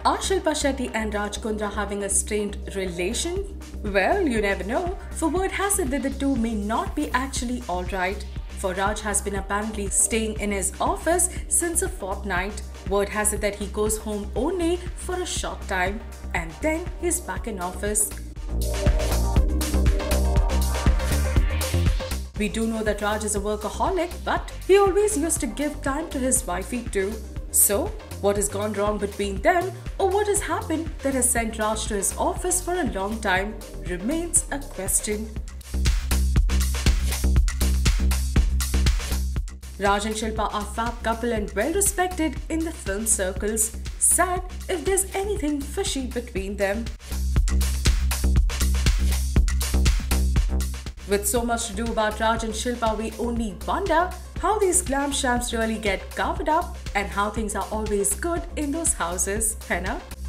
Are Shilpa Shetty and Raj Kundra having a strained relation? Well, you never know, for word has it that the two may not be actually alright. For Raj has been apparently staying in his office since a fortnight. Word has it that he goes home only for a short time and then he's back in office. We do know that Raj is a workaholic, but he always used to give time to his wifey too. So, what has gone wrong between them, or what has happened that has sent Raj to his office for a long time, remains a question. Raj and Shilpa are fab couple and well respected in the film circles. Sad if there's anything fishy between them. With so much to do about Raj and Shilpa, we only wonder how these glam shams really get covered up and how things are always good in those houses, है ना?